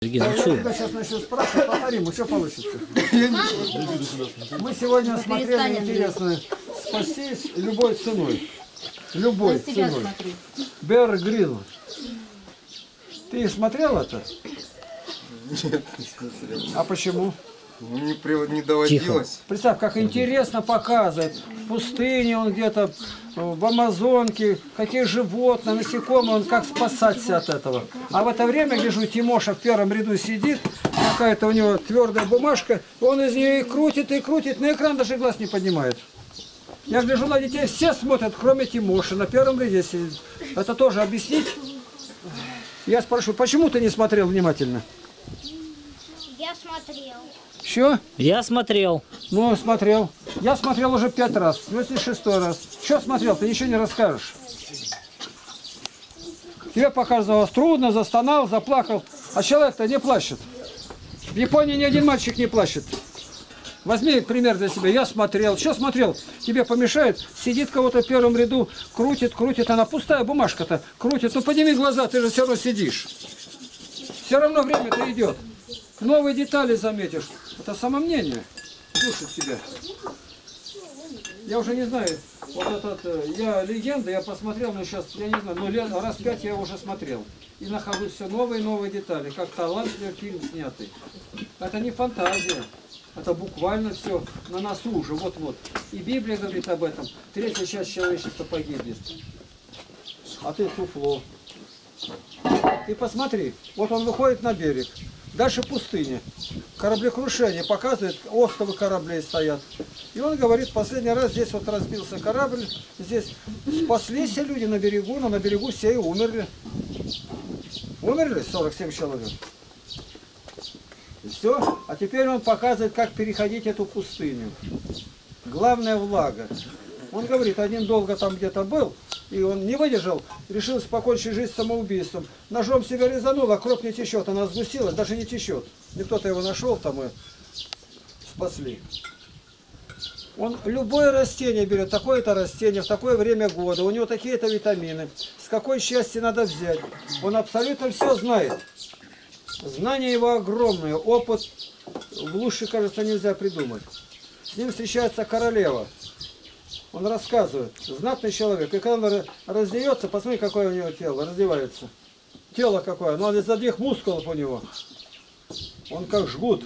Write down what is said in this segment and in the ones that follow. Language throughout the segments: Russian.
Сергей, Я ну что? тебя сейчас начну спрашивать, повторим, что получится. Мы сегодня смотрели интересно «Спастись любой ценой». Любой ценой. Беар Гриллс. Ты смотрел это? Нет, не смотрел. А почему? Не доводилось. Представь, как интересно показывает. В пустыне он где-то, в Амазонке, какие животные, насекомые, он как спасаться от этого. А в это время, гляжу, Тимоша в первом ряду сидит, какая-то у него твердая бумажка, он из нее и крутит, на экран даже глаз не поднимает. Я гляжу на детей, все смотрят, кроме Тимоши, на первом ряде сидит. Это тоже объяснить? Я спрошу, почему ты не смотрел внимательно? Я смотрел. Что? Я смотрел. Ну, смотрел. Я смотрел уже 5 раз, 86-й раз. Что смотрел? Ты ничего не расскажешь. Тебе показывалось трудно, застонал, заплакал. А человек-то не плачет. В Японии ни один мальчик не плачет. Возьми пример для себя. Я смотрел. Что смотрел? Тебе помешает? Сидит кого-то в первом ряду, крутит, она пустая бумажка-то, крутит. Ну, подними глаза, ты же все равно сидишь. Все равно время-то идет. Новые детали заметишь. Это самомнение. Слушать себя. Я уже не знаю. Вот этот, я легенда, я посмотрел, но сейчас, я не знаю, но раз 5 я уже смотрел. И нахожу все новые и новые детали. Как талантливый фильм снятый. Это не фантазия. Это буквально все на носу уже, вот-вот. И Библия говорит об этом. 3-я часть человечества погибнет. А ты туфло. Ты посмотри, вот он выходит на берег. Дальше пустыня. Кораблекрушение показывает, островы кораблей стоят. И он говорит, последний раз здесь вот разбился корабль, здесь спаслись люди на берегу, но на берегу все и умерли. Умерли 47 человек. И все. А теперь он показывает, как переходить эту пустыню. Главная влага. Он говорит, один долго там где-то был, и он не выдержал, решил покончить жизнь самоубийством. Ножом себя резанул, а кровь не течет, она сгустилась, даже не течет. И кто-то его нашел там и спасли. Он любое растение берет, такое-то растение, в такое время года, у него такие-то витамины, с какой части надо взять. Он абсолютно все знает. Знания его огромные, опыт лучше, кажется, нельзя придумать. С ним встречается королева. Он рассказывает, знатный человек. И когда он раздевается, посмотри, какое у него тело, раздевается. Тело какое, но из одних мускулов у него. Он как жгут.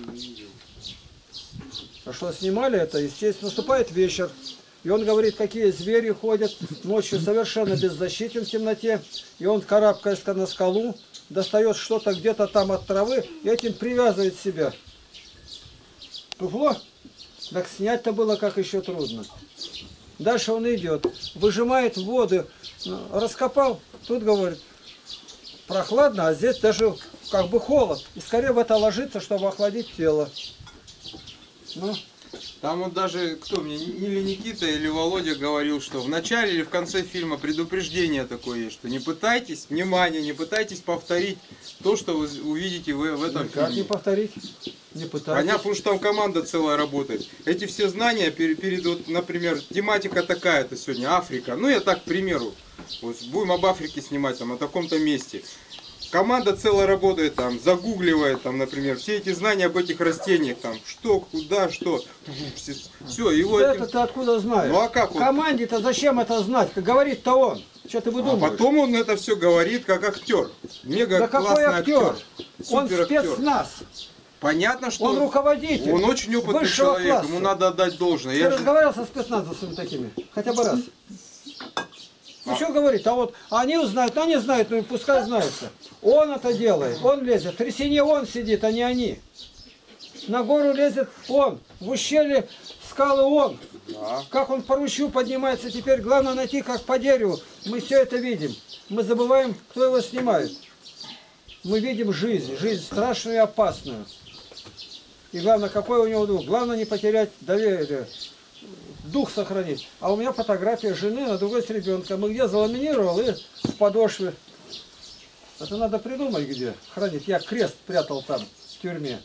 А что снимали это, естественно, наступает вечер. И он говорит, какие звери ходят ночью совершенно беззащитен в темноте. И он, карабкаясь на скалу, достает что-то где-то там от травы и этим привязывает себя. Туфло? Так снять-то было как еще трудно. Дальше он идет, выжимает воду, раскопал, тут говорит, прохладно, а здесь даже как бы холод. И скорее в это ложится, чтобы охладить тело. Ну. Там вот даже, кто мне, или Никита, или Володя говорил, что в начале или в конце фильма предупреждение такое есть, что не пытайтесь, внимание, не пытайтесь повторить то, что вы увидите в этом Как фильме. не повторить? Не пытайтесь. Понятно, потому что там команда целая работает. Эти все знания перейдут, например, тематика такая-то сегодня, Африка. Ну, я так, к примеру, вот будем об Африке снимать, там, о таком-то месте. Команда целая работает, там, загугливает, там, например, все эти знания об этих растениях, там, что, куда, что. Все, его... Это ты откуда знаешь? Ну, а как он? Команде-то зачем это знать? Как говорит-то он. Что ты выдумываешь? А потом он это все говорит как актер. Мега Да классный какой актер? Он Супер актер. спецназ. Понятно, что Он руководитель. Он очень опытный высшего человек, класса. ему надо отдать должное. Ты разговаривал со спецназовцами такими? Хотя бы раз. Ну что говорит, а вот они узнают, они знают, ну и пускай знаются. Он это делает, он лезет. В трясине он сидит, а не они. На гору лезет он, в ущелье скалы он. Да. Как он по ручью поднимается теперь, главное найти, как по дереву. Мы все это видим. Мы забываем, кто его снимает. Мы видим жизнь страшную и опасную. И главное, какой у него дух. Главное не потерять доверие. Дух сохранить. А у меня фотография жены, на другой с ребенком. И где заламинировал и в подошве. Это надо придумать где хранить. Я крест прятал там, в тюрьме.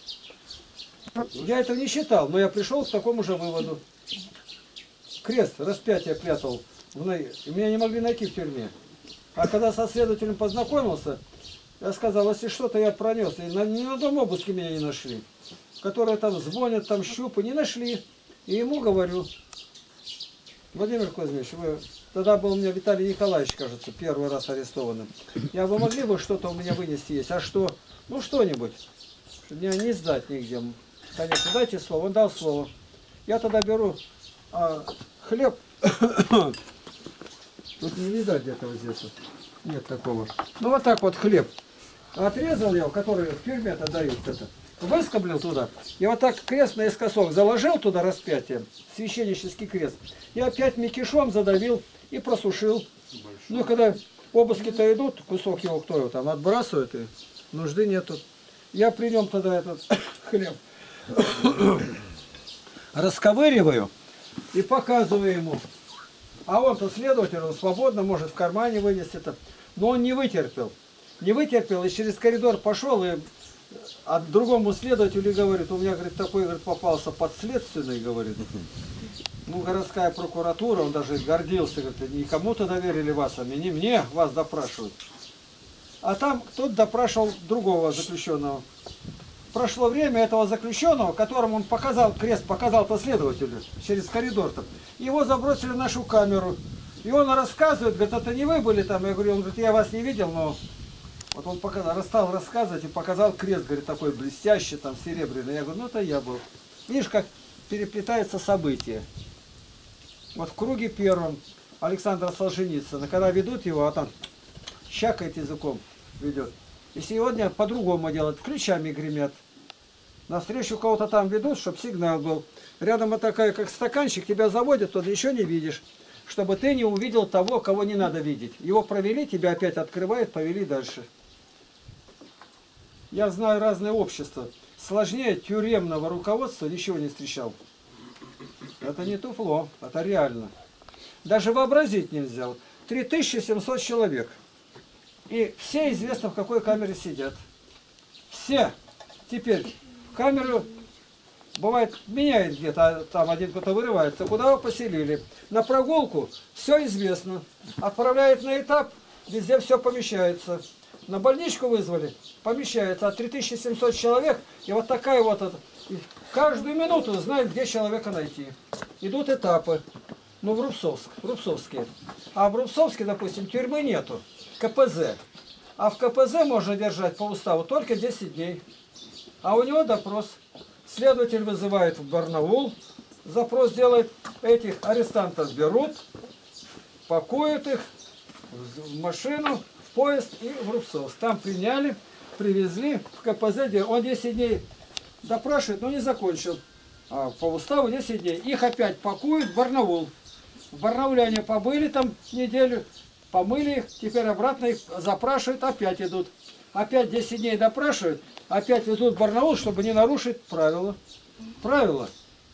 Я этого не считал, но я пришел к такому же выводу. Крест, распятие прятал. И меня не могли найти в тюрьме. А когда со следователем познакомился, Я сказал, если что-то я пронес, и ни на одном обыске меня не нашли. Которые там звонят, там щупы, не нашли. И ему говорю, Владимир Кузьмич, вы... Тогда был у меня Виталий Николаевич, кажется, первый раз арестованным. Вы могли бы что-то у меня вынести есть? А что? Ну, что-нибудь. Меня не сдать нигде. Конечно, дайте слово. Он дал слово. Я тогда беру хлеб. Тут не видать где-то вот здесь. Вот. Нет такого. Ну, вот так вот хлеб. Отрезал я, который в тюрьме-то дают это. Выскоблил туда. И вот так крест наискосок заложил туда распятие. Священнический крест. И опять мякишом задавил и просушил. Ну, когда обыски-то идут, кусок его кто его там отбрасывает, и нужды нету. Я при нем тогда этот хлеб расковыриваю и показываю ему. А он-то следователь, он свободно может в кармане вынести это. Но он не вытерпел. Не вытерпел и через коридор пошел и другому следователю говорит, у меня, говорит, такой, говорит, попался подследственный, говорит. Ну, городская прокуратура, он даже гордился, говорит, не кому-то доверили вас, а не мне, вас допрашивают. А там кто-то допрашивал другого заключенного. Прошло время этого заключенного, которому он показал, крест показал-то следователю через коридор-то. Его забросили в нашу камеру. И он рассказывает, говорит, это не вы были там? Я говорю, он говорит, я вас не видел, но... Вот он стал рассказывать и показал крест, говорит, такой блестящий, там, серебряный. Я говорю, ну это я был. Видишь, как переплетаются события. Вот в круге первом Александра Солженицына, когда ведут его, а там щакает языком, ведет. И сегодня по-другому делают, ключами гремят. Навстречу кого-то там ведут, чтобы сигнал был. Рядом вот такая, как стаканчик, тебя заводят, туда еще не видишь. Чтобы ты не увидел того, кого не надо видеть. Его провели, тебя опять открывают, повели дальше. Я знаю разные общества. Сложнее тюремного руководства ничего не встречал. Это не туфло, это реально. Даже вообразить нельзя. 3700 человек. И все известно, в какой камере сидят. Все. Теперь камеру, бывает, меняет где-то, там один кто-то вырывается. Куда его поселили? На прогулку все известно. Отправляют на этап, везде все помещается. На больничку вызвали, помещается. 3700 человек, и вот такая вот... Каждую минуту знают, где человека найти. Идут этапы. Ну, в Рубцовске. А в Рубцовске, допустим, тюрьмы нету. КПЗ. А в КПЗ можно держать по уставу только 10 дней. А у него допрос. Следователь вызывает в Барнаул. Запрос делает. Этих арестантов берут, пакуют их в машину, в поезд и в Рубцовск. Там приняли, привезли в КПЗ. Он 10 дней допрашивает, но не закончил. А по уставу 10 дней. Их опять пакуют в Барнаул. В Барнауле они побыли там неделю, помыли их, теперь обратно их запрашивают, опять идут. Опять 10 дней допрашивают, опять везут в Барнаул, чтобы не нарушить правила. Правила.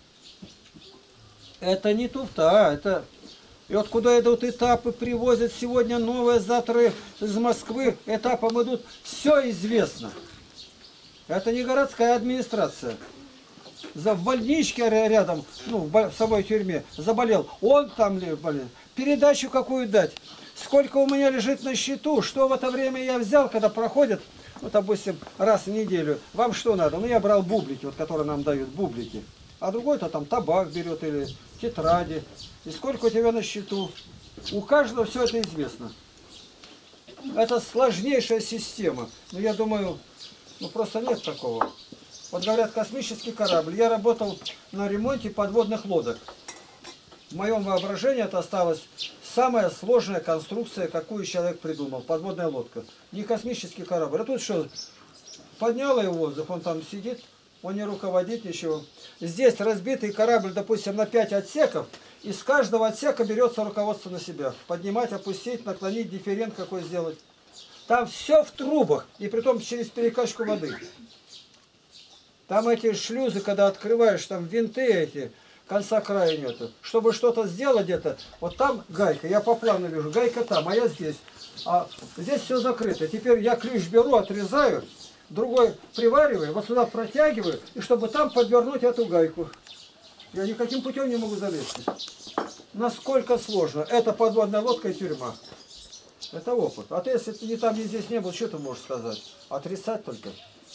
Это не туфта, это... И вот куда идут этапы, привозят сегодня новые, завтра из Москвы этапом идут. Все известно. Это не городская администрация. В больничке рядом, ну, в самой тюрьме, заболел. Он там болел. Передачу какую дать? Сколько у меня лежит на счету? Что в это время я взял, когда проходят, ну, допустим, раз в неделю. Вам что надо? Ну, я брал бублики, вот, которые нам дают, бублики. А другой-то там табак берет или тетради. И сколько у тебя на счету? У каждого все это известно. Это сложнейшая система. Но я думаю, ну, просто нет такого. Вот говорят, космический корабль. Я работал на ремонте подводных лодок. В моем воображении это осталась самая сложная конструкция, какую человек придумал. Подводная лодка. Не космический корабль. А тут что? Поднял его в воздух, он там сидит, он не руководит ничего. Здесь разбитый корабль, допустим, на 5 отсеков. Из каждого отсека берется руководство на себя. Поднимать, опустить, наклонить, дифферент какой сделать. Там все в трубах. И притом через перекачку воды. Там эти шлюзы, когда открываешь, там винты эти, конца края нету. Чтобы что-то сделать где-то, вот там гайка, я по плану вижу, гайка там, а я здесь. А здесь все закрыто. Теперь я ключ беру, отрезаю, другой привариваю, вот сюда протягиваю, и чтобы там подвернуть эту гайку. Я никаким путем не могу залезть. Насколько сложно. Это подводная лодка и тюрьма. Это опыт. А ты, если ты ни там, ни здесь не был, что ты можешь сказать? Отрицать только.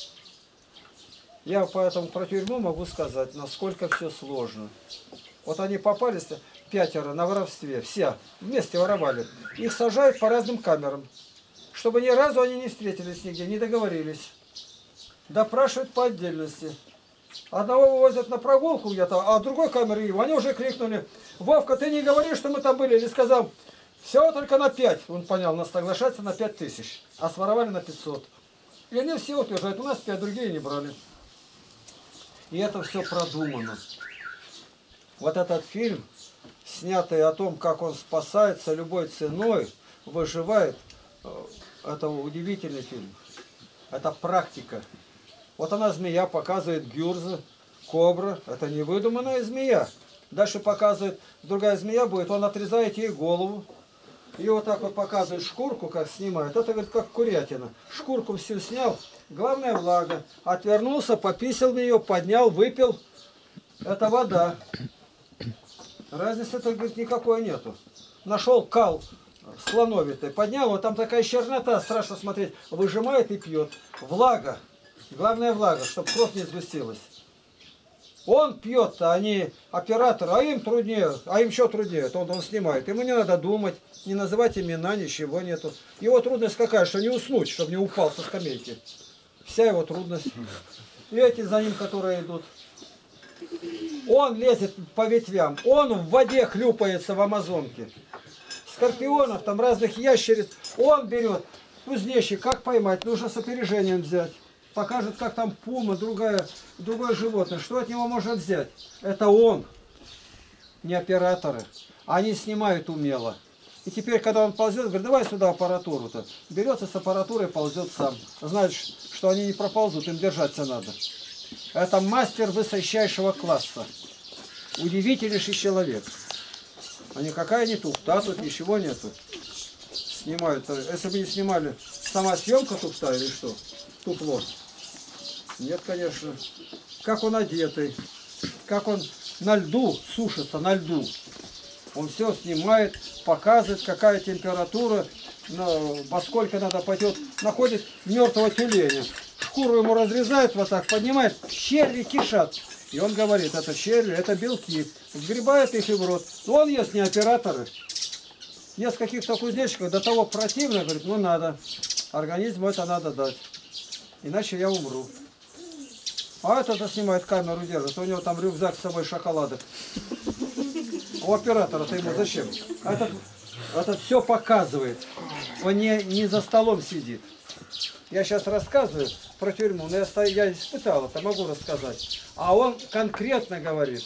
Я поэтому про тюрьму могу сказать, насколько все сложно. Вот они попались, 5 на воровстве, все вместе воровали. Их сажают по разным камерам, чтобы ни разу они не встретились нигде, не договорились. Допрашивают по отдельности. Одного вывозят на прогулку где-то, а другой камеры его. Они уже крикнули: Вовка, ты не говори, что мы там были. Или сказал: все только на 5. Он понял, нас соглашаться на 5000, а своровали на 500. И они все утверждают: у нас 5, другие не брали. И это все продумано. Вот этот фильм, снятый о том, как он спасается любой ценой, выживает, это удивительный фильм. Это практика. Вот она, змея, показывает гюрза, кобра. Это не выдуманная змея. Дальше показывает, другая змея будет, он отрезает ей голову. И вот так вот показывает шкурку, как снимает. Это, говорит, как курятина. Шкурку всю снял. Главное, влага. Отвернулся, пописал в нее, поднял, выпил. Это вода. Разницы-то, говорит, никакой нету. Нашел кал слоновитый, поднял, вот там такая чернота, страшно смотреть. Выжимает и пьет. Влага. Главное, влага, чтобы кровь не сгустилась. Он пьет-то, а не оператор, а им труднее, а им еще труднее. Он снимает. Ему не надо думать, не называть имена, ничего нету. Его трудность какая, что не уснуть, чтобы не упал со скамейки. Вся его трудность. И эти за ним, которые идут. Он лезет по ветвям, он в воде хлюпается в Амазонке. Скорпионов, там разных ящериц, он берет. Кузнечик, как поймать, нужно с опережением взять. Покажет, как там пума, другое животное. Что от него можно взять? Это он, не операторы. Они снимают умело. И теперь, когда он ползет, говорит: давай сюда аппаратуру-то. Берется с аппаратурой, ползет сам. Знает, что они не проползут, им держаться надо. Это мастер высочайшего класса. Удивительнейший человек. А никакая не туфта, тут ничего нету. Снимают. Если бы не снимали, сама съемка туфта или что? Туфло. Нет, конечно. Как он одетый. Как он на льду сушится, на льду. Он все снимает, показывает, какая температура, во сколько надо пойдет. Находит мертвого тюленя. Шкуру ему разрезают вот так, поднимает, черви кишат. И он говорит: это черви, это белки. Сгребает их и в рот. Но он ест, не операторы. Ест каких-то кузнечиков, до того противно, говорит: ну надо. Организму это надо дать. Иначе я умру. А этот снимает, камеру держит. У него там рюкзак с собой шоколадок. У оператора-то ему зачем? Этот все показывает. Он не за столом сидит. Я сейчас рассказываю про тюрьму, но я испытал это, могу рассказать. А он конкретно говорит.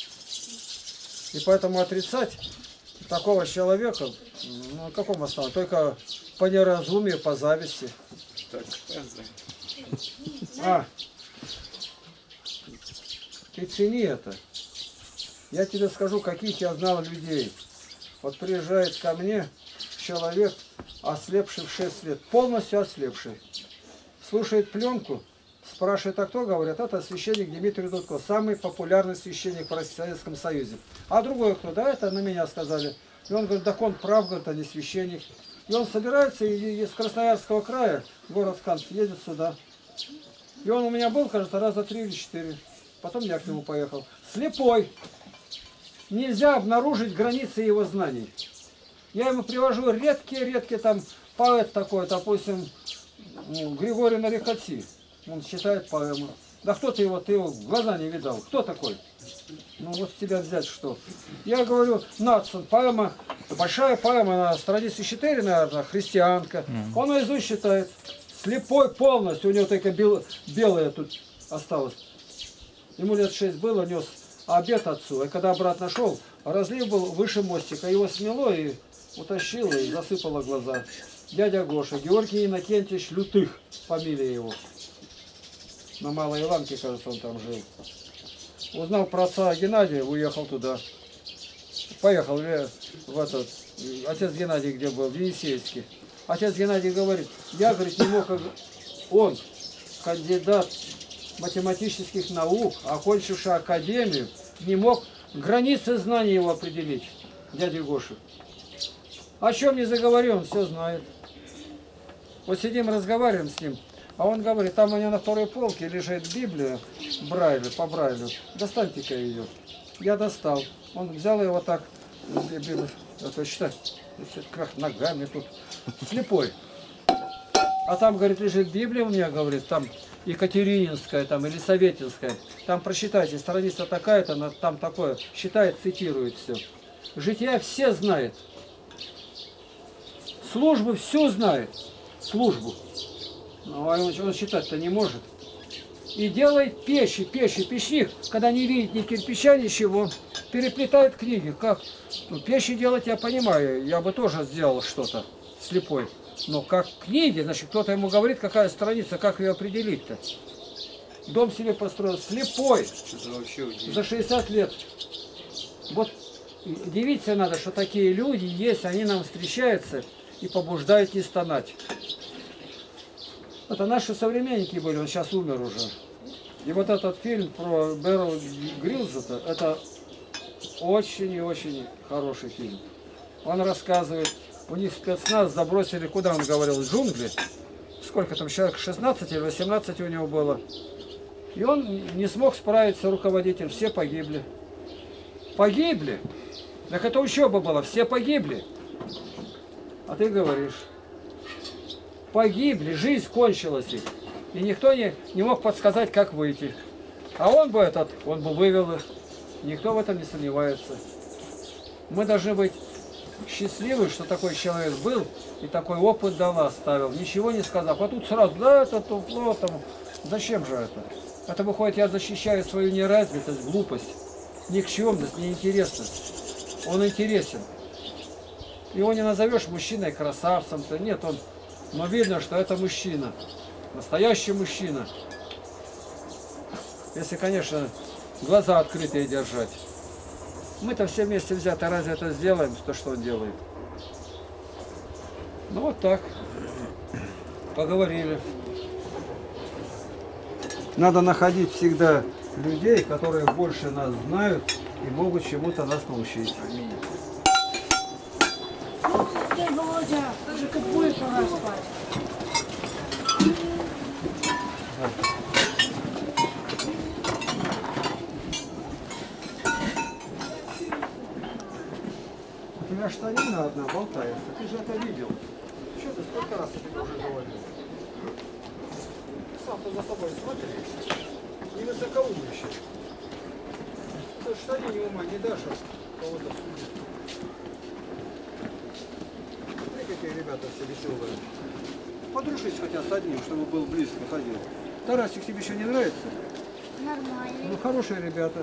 И поэтому отрицать такого человека, ну, каком основании? Только по неразумию, по зависти. Ты цени это. Я тебе скажу, каких я знал людей. Вот приезжает ко мне человек, ослепший в 6 лет, полностью ослепший. Слушает пленку, спрашивает: а кто? Говорят: это священник Дмитрий Дудко, самый популярный священник в Советском Союзе. А другой кто? Да, это на меня сказали. И он говорит: так он прав, говорит, а не священник. И он собирается из Красноярского края, город Канск, едет сюда. И он у меня был, кажется, раза 3 или 4. Потом я к нему поехал. Слепой. Нельзя обнаружить границы его знаний. Я ему привожу редкие там поэт такой, допустим, Григорий Нарихотси. Он читает поэму. Да кто ты его в глаза не видал? Кто такой? Ну вот с тебя взять что? Я говорю: Надсон, поэма, большая поэма на странице 4, наверное, христианка. Он наизусть читает. Слепой полностью, у него только белое тут осталось. Ему лет 6 было, нес обед отцу. И когда обратно шел, разлив был выше мостика. Его смело и утащило, и засыпало глаза. Дядя Гоша, Георгий Иннокентьевич Лютых, фамилия его. На Малой Иванке, кажется, он там жил. Узнал про отца Геннадия, уехал туда. Поехал в этот, отец Геннадий где был, в Енисейске. Отец Геннадий говорит: я, говорит, не мог, он, кандидат математических наук, окончивший академию, не мог границы знаний его определить, дядя Гоша. О чем не заговорил, он все знает. Вот сидим, разговариваем с ним, а он говорит, там у него на второй полке лежит Библия Брайлю, по Брайлю. Достаньте-ка ее. Я достал. Он взял ее вот так, это считай, как ногами тут, слепой. А там, говорит, лежит Библия у меня, говорит, там Екатерининская там, или Советинская. Там прочитайте, страница такая-то, там такое. Считает, цитирует все. Жития все знает. Службу всю знает. Службу. Ну, а он считать-то не может. И делает печник, когда не видит ни кирпича, ничего, переплетает книги. Как? Ну, печи делать я понимаю, я бы тоже сделал что-то слепой. Но как книги, значит, кто-то ему говорит, какая страница, как ее определить-то. Дом себе построил слепой, за 60 лет. Вот удивиться надо, что такие люди есть, они нам встречаются и побуждают не стонать. Это наши современники были, он сейчас умер уже. И вот этот фильм про Берла Гриллза, это очень и очень хороший фильм. Он рассказывает, у них спецназ забросили, куда он говорил, в джунгли. Сколько там, человек 16 или 18 у него было. И он не смог справиться, руководитель, все погибли. Погибли? Так это учеба была, все погибли. А ты говоришь, погибли, жизнь кончилась их. И никто не мог подсказать, как выйти. А он бы вывел их. Никто в этом не сомневается. Мы должны быть счастливы, что такой человек был и такой опыт дал, оставил, ничего не сказав. А тут сразу, да, это тупло, там. Зачем же это? Это выходит, я защищаю свою неразвитость, глупость, никчемность, неинтересность. Он интересен. Его не назовешь мужчиной, красавцем-то. Нет, но видно, что это мужчина. Настоящий мужчина. Если, конечно, глаза открытые держать. Мы-то все вместе взяты, разве это сделаем, то, что он делает? Ну вот так. Поговорили. Надо находить всегда людей, которые больше нас знают и могут чему-то нас научить. Эй, Володя, уже как будет пора спать. У тебя штанина одна болтается, ты же это видел. Что ты сколько раз это уже говорил? Сам-то за собой смотри. Не высокоумничай. Ты штанине ума не дашь, а кого-то судить. Смотри, какие ребята все веселые. Подружись хотя с одним, чтобы был близко ходил. Тарасик, тебе еще не нравится? Нормально. Ну, хорошие ребята.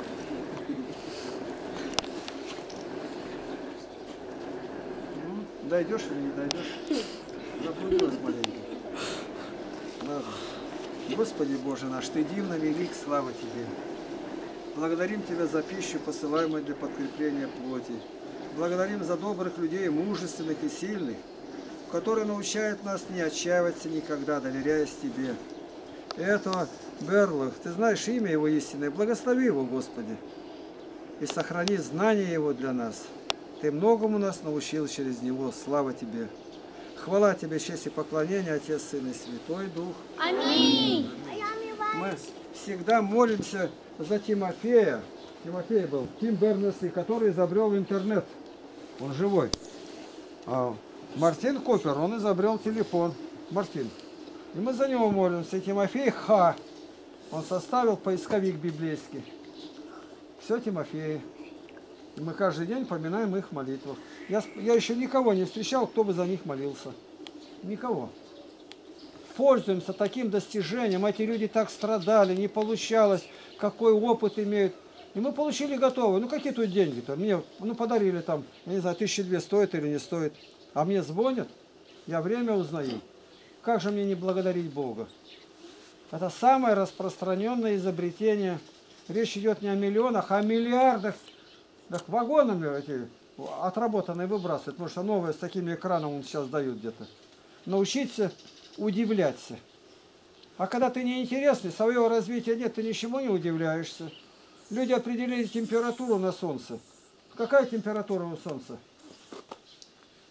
Ну, дойдешь или не дойдешь? Заблудилась маленько. Ладно. Господи Боже наш, Ты дивно велик, слава Тебе. Благодарим Тебя за пищу, посылаемую для подкрепления плоти. Благодарим за добрых людей, мужественных и сильных, которые научают нас не отчаиваться никогда, доверяясь Тебе. Этого Берлах, Ты знаешь имя его истинное, благослови его, Господи, и сохрани знание его для нас. Ты многому нас научил через него, слава Тебе. Хвала Тебе, честь и поклонение, Отец, Сын и Святой Дух. Аминь. Мы всегда молимся за Тимофея. Тимофей был, Тим Бернес-Ли, который изобрел интернет. Он живой. А Мартин Купер, он изобрел телефон. Мартин. И мы за него молимся. Тимофей Ха. Он составил поисковик библейский. Все Тимофеи. И мы каждый день поминаем их в молитвах. Я еще никого не встречал, кто бы за них молился. Никого. Пользуемся таким достижением. Эти люди так страдали, не получалось, какой опыт имеют. И мы получили готовые. Ну какие тут деньги-то? Мне подарили там, я не знаю, 1200 стоит или не стоит. А мне звонят, я время узнаю. Как же мне не благодарить Бога? Это самое распространенное изобретение. Речь идет не о миллионах, а о миллиардах. Так вагонами эти отработанные выбрасывают, потому что новые с такими экранами сейчас дают где-то. Научиться удивляться. А когда ты неинтересный, своего развития нет, ты ничему не удивляешься. Люди определили температуру на Солнце. Какая температура у Солнца?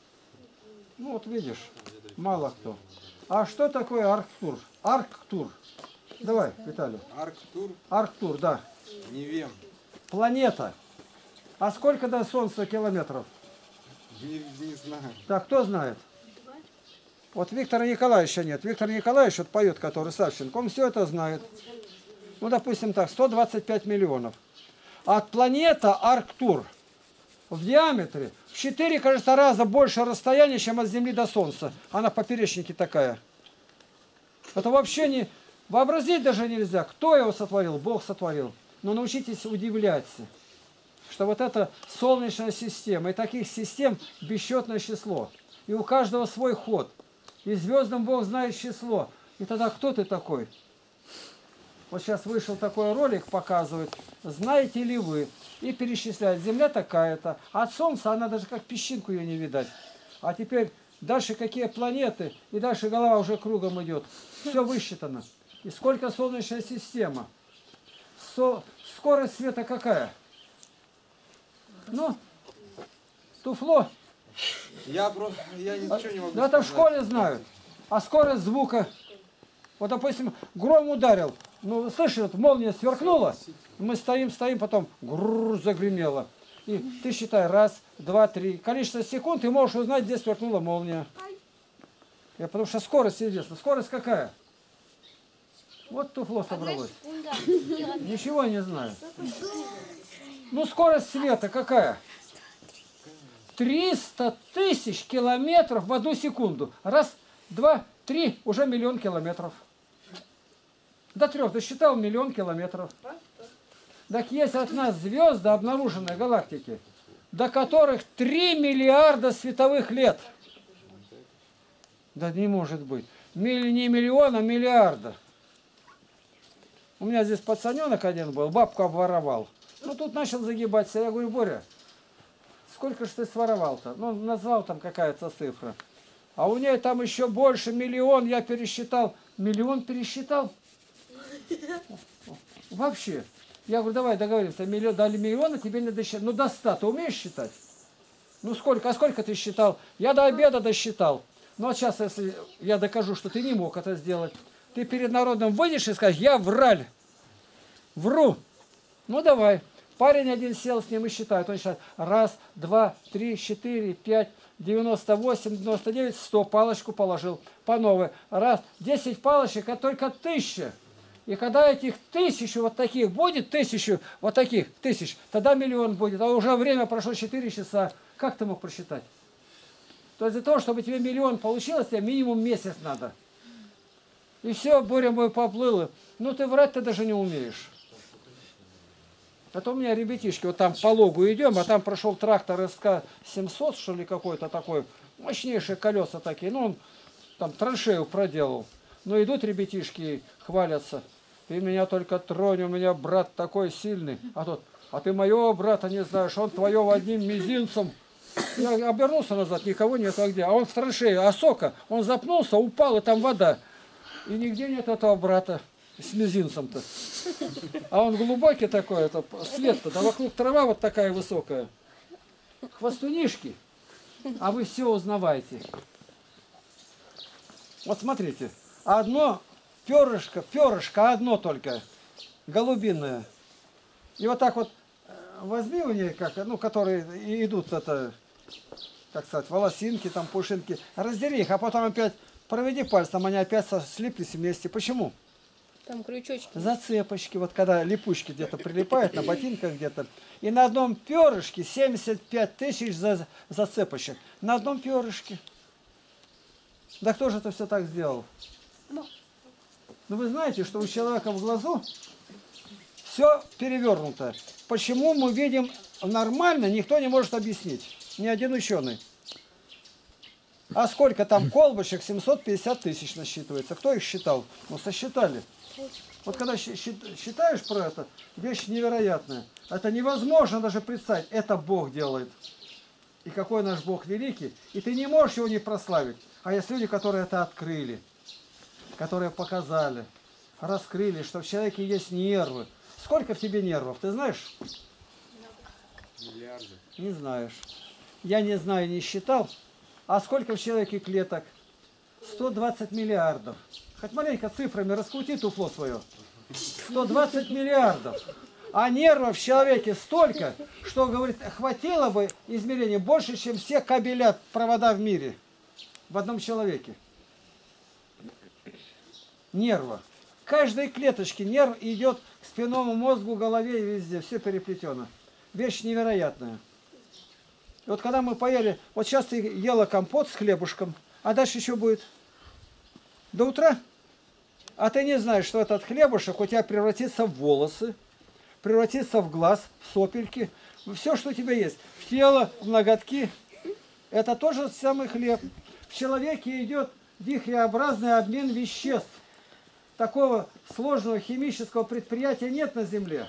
Ну вот видишь, мало кто. А что такое Арктур? Арктур. Давай, Виталий. Арктур? Арктур, да. Не вем. Планета. А сколько до Солнца километров? Не знаю. Так, кто знает? Вот Виктора Николаевича нет. Виктор Николаевич вот поет, который Савченко, он все это знает. Ну, допустим так, 125 миллионов. А планета Арктур в диаметре в 4, кажется, раза больше расстояния, чем от Земли до Солнца. Она в поперечнике такая. Это вообще не... Вообразить даже нельзя. Кто его сотворил? Бог сотворил. Но научитесь удивляться, что вот эта Солнечная система, и таких систем бесчетное число. И у каждого свой ход. И звездам Бог знает число. И тогда кто ты такой? Вот сейчас вышел такой ролик, показывает, знаете ли вы, и перечисляет, Земля такая-то, а от Солнца она даже как песчинку ее не видать. А теперь дальше какие планеты, и дальше голова уже кругом идет. Все высчитано. И сколько Солнечная система. Скорость света какая? Ну, туфло. Я ничего не могу Да это в школе знают. А скорость звука. Вот, допустим, гром ударил. Ну, слышишь, вот молния сверкнула. Мы стоим, потом загремело. И ты считай, раз, два, три. Количество секунд, ты можешь узнать, где сверкнула молния. Потому что скорость известна. Скорость какая? Вот туфло собралось. Ничего не знаю. Ну, скорость света какая? 300 тысяч километров в 1 секунду. Раз, два, три, уже 1 000 000 километров. До 3 досчитал 1 000 000 километров. Так есть от нас звезды, обнаруженные галактики, до которых 3 миллиарда световых лет. Да не может быть. Не миллиона, а миллиарда. У меня здесь пацаненок один был, бабку обворовал. Ну тут начал загибаться. Я говорю, Боря, сколько же ты своровал-то? Ну, назвал там какая-то цифра. А у нее там еще больше, 1 000 000, я пересчитал. 1 000 000 пересчитал? Вообще. Я говорю, давай договоримся, дали 1 000 000, тебе не досчитать. Ну, до 100 ты умеешь считать? Ну, сколько? А сколько ты считал? Я до обеда досчитал. Ну, а сейчас, если я докажу, что ты не мог это сделать, ты перед народом выйдешь и скажешь, я враль. Вру. Ну, давай. Парень один сел с ним и считает. Он считает. Раз, два, три, 4, 5, 98, 99, 100. Палочку положил. По новой. Раз. 10 палочек, а только 1000. И когда этих 1000 вот таких будет, 1000 вот таких, 1000, тогда 1 000 000 будет. А уже время прошло 4 часа. Как ты мог просчитать? То есть для того, чтобы тебе 1 000 000 получилось, тебе минимум месяц надо. И все, Боря мой поплыл. Ну ты врать-то даже не умеешь. Это у меня ребятишки, вот там по логу идем, а там прошел трактор СК-700, что ли, какой-то такой, мощнейшие колеса такие, ну он там траншею проделал. Но идут ребятишки, хвалятся, ты меня только тронь, у меня брат такой сильный, а тот, а ты моего брата не знаешь, он твоего одним мизинцем. Я обернулся назад, никого нет, а где? А он в траншее, а сока, он запнулся, упал, и там вода. И нигде нет этого брата с мизинцем-то. А он глубокий такой, это свет-то, да вокруг трава вот такая высокая. Хвостунишки. А вы все узнаваете. Вот смотрите, одно перышко одно только, голубиное. И вот так вот возьми у нее, как, ну, которые идут, это, как сказать, волосинки, там, пушинки, раздели их, а потом опять проведи пальцем, они опять слиплись вместе. Почему? Там крючочки. Зацепочки, вот когда липучки где-то прилипают, на ботинках где-то. И на одном перышке 75 тысяч зацепочек. На одном перышке. Да кто же это все так сделал? Ну вы знаете, что у человека в глазу все перевернуто. Почему мы видим нормально, никто не может объяснить. Ни один ученый. А сколько там колбочек? 750 тысяч насчитывается. Кто их считал? Ну, сосчитали. Вот когда считаешь про это, вещь невероятная. Это невозможно даже представить. Это Бог делает. И какой наш Бог великий. И ты не можешь его не прославить. А есть люди, которые это открыли. Которые показали. Раскрыли, что в человеке есть нервы. Сколько в тебе нервов? Ты знаешь? Миллиарды. Не знаешь. Я не знаю, не считал. А сколько в человеке клеток? 120 миллиардов. Хоть маленько цифрами раскрути туфло свое. 120 миллиардов. А нервов в человеке столько, что, говорит, хватило бы измерений больше, чем все кабеля, провода в мире. В одном человеке. Нерва. В каждой клеточке нерв идет к спинному мозгу, голове и везде. Все переплетено. Вещь невероятная. И вот когда мы поели, вот сейчас ты ела компот с хлебушком, а дальше еще будет до утра. А ты не знаешь, что этот хлебушек у тебя превратится в волосы, превратится в глаз, в сопельки, все, что у тебя есть. В тело, в ноготки. Это тоже самый хлеб. В человеке идет вихреобразный обмен веществ. Такого сложного химического предприятия нет на Земле.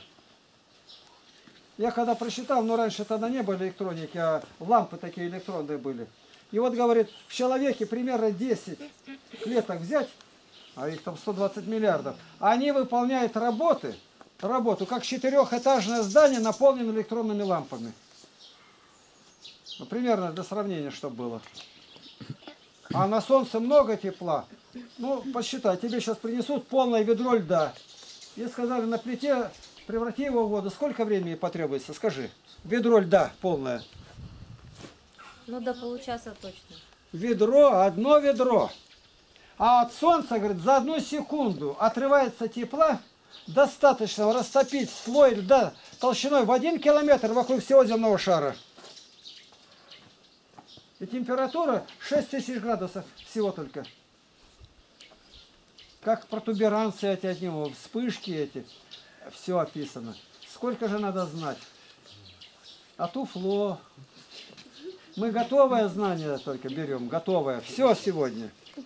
Я когда прочитал, но раньше тогда не было электроники, а лампы такие электронные были. И вот говорит, в человеке примерно 10 клеток взять, а их там 120 миллиардов, они выполняют работу, как четырехэтажное здание, наполнено электронными лампами. Ну, примерно для сравнения, чтобы было. А на солнце много тепла. Ну, посчитай, тебе сейчас принесут полное ведро льда. И сказали, на плите преврати его в воду. Сколько времени потребуется, скажи? Ведро льда полное. Ну, до получаса точно. Ведро, одно ведро. А от солнца, говорит, за 1 секунду отрывается тепла, достаточно растопить слой льда толщиной в 1 километр вокруг всего земного шара. И температура 6000 градусов всего только. Как протуберанцы эти от него, вспышки эти. Все описано. Сколько же надо знать? А туфло. Мы готовое знание только берем, готовое. Все сегодня.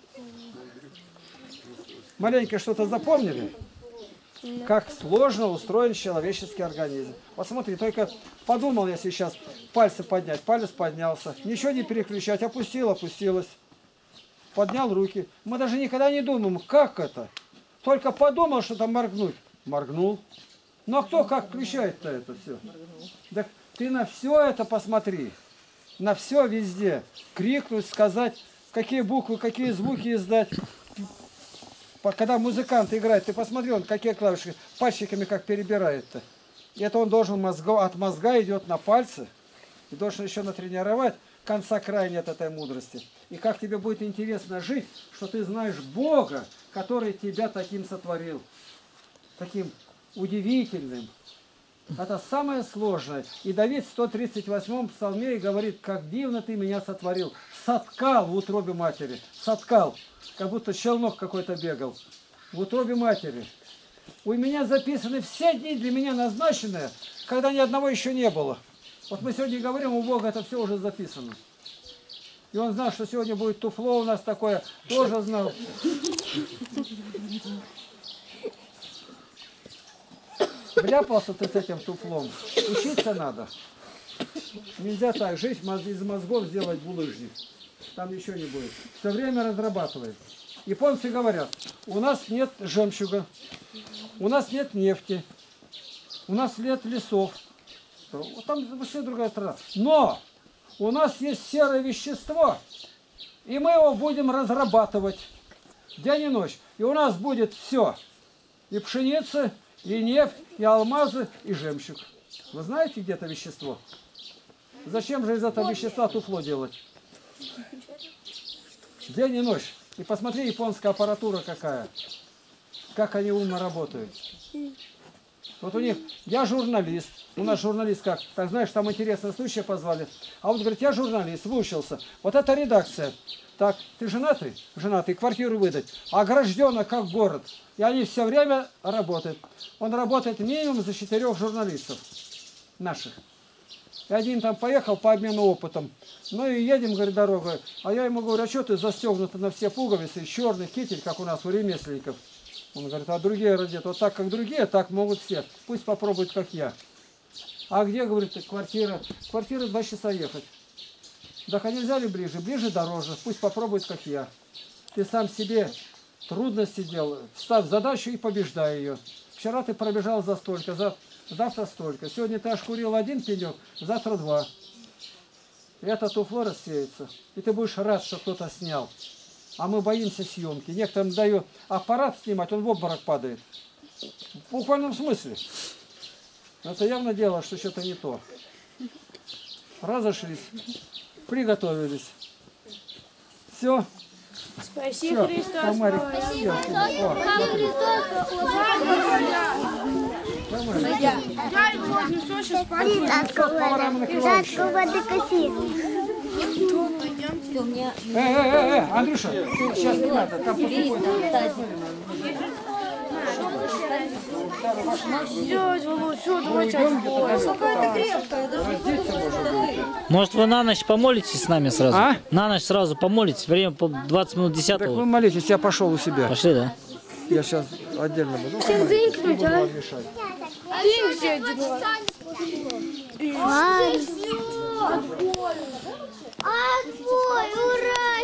Маленько что-то запомнили? Как сложно устроен человеческий организм. Вот смотри, только подумал я сейчас пальцы поднять. Палец поднялся. Ничего не переключать. Опустил, опустилось. Поднял руки. Мы даже никогда не думаем, как это. Только подумал, что там моргнуть. Моргнул. Ну а кто как включает-то это все? Так ты на все это посмотри. На все везде. Крикнуть, сказать, какие буквы, какие звуки издать. Когда музыкант играет, ты посмотри, он какие клавиши пальчиками как перебирает-то. И это он должен от мозга идет на пальцы. И должен еще натренировать. Конца края нет этой мудрости. И как тебе будет интересно жить, что ты знаешь Бога, который тебя таким сотворил. Таким удивительным. Это самое сложное. И Давид в 138-м псалме говорит, как дивно ты меня сотворил. Соткал в утробе матери. Соткал. Как будто челнок какой-то бегал. В утробе матери. У меня записаны все дни для меня назначенные, когда ни одного еще не было. Вот мы сегодня говорим, у Бога это все уже записано. И он знал, что сегодня будет туфло у нас такое. Тоже знал. Вляпался ты с этим туфлом. Учиться надо. Нельзя так жить, из мозгов сделать булыжник. Там ничего не будет. Все время разрабатывает. Японцы говорят, у нас нет жемчуга, у нас нет нефти, у нас нет лесов. Там вообще другая страна. Но у нас есть серое вещество, и мы его будем разрабатывать день и ночь. И у нас будет все. И пшеница, и нефть, и алмазы, и жемчуг. Вы знаете, где это вещество? Зачем же из этого вещества туфло делать? День и ночь. И посмотри, японская аппаратура какая. Как они умно работают. Вот у них, я журналист. У нас журналист как? Так знаешь, там интересные случаи позвали. А вот говорит, я журналист, выучился. Вот это редакция. Так, ты женатый? Женатый, квартиру выдать. Огражденно, как город. И они все время работают. Он работает минимум за 4 журналистов наших. И один там поехал по обмену опытом. Ну и едем, говорит, дорогой. А я ему говорю, а что ты застегнута на все пуговицы, черный китель, как у нас у ремесленников. Он говорит, а другие родят вот так, как другие, так могут все. Пусть попробуют, как я. А где, говорит, квартира? Квартира 2 часа ехать. Так а нельзя ли ближе? Ближе дороже. Пусть попробует, как я. Ты сам себе трудности делай. Ставь задачу и побеждай ее. Вчера ты пробежал за столько, завтра столько. Сегодня ты ошкурил 1 пенек, завтра 2. и эта туфла рассеется. И ты будешь рад, что кто-то снял. А мы боимся съемки. Некоторым даю аппарат снимать, он в обморок падает. В буквальном смысле. Это явно дело, что что-то не то. Разошлись, приготовились. Все. Спаси Всё, Христа. Тамарик, слава. съел. О, Дай Боже, что сейчас спасибо. поварам накрывают. Всё, у меня Андрюша, ты сейчас не надо, там Сделать, Володь, все, давайте отбой. Может, вы на ночь помолитесь с нами сразу? А? На ночь сразу помолитесь. Время 20 минут Так вы 10-го. молитесь, я пошел у себя. Пошли, да? Я сейчас отдельно буду. Не буду вам мешать. Ты где дела? Отбой, ура!